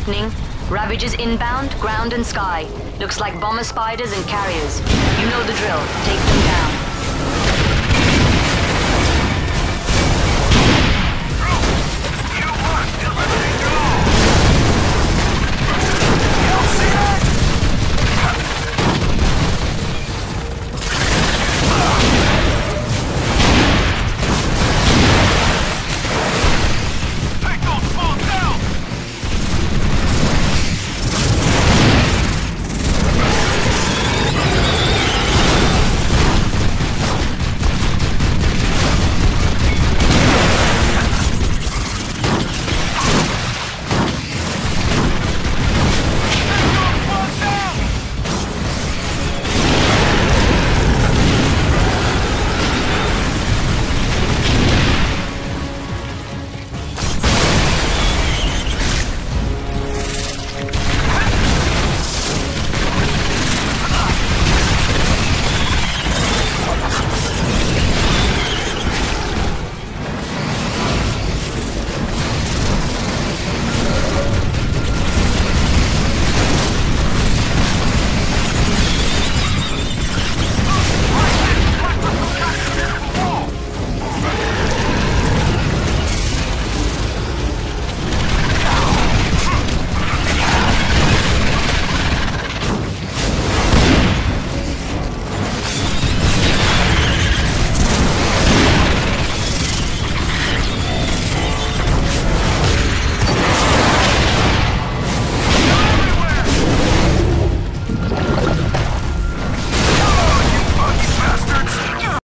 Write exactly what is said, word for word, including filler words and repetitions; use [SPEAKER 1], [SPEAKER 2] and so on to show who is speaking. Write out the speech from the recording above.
[SPEAKER 1] Lightning. Ravages inbound, ground and sky. Looks like bomber spiders and carriers. You know the drill. Take them down.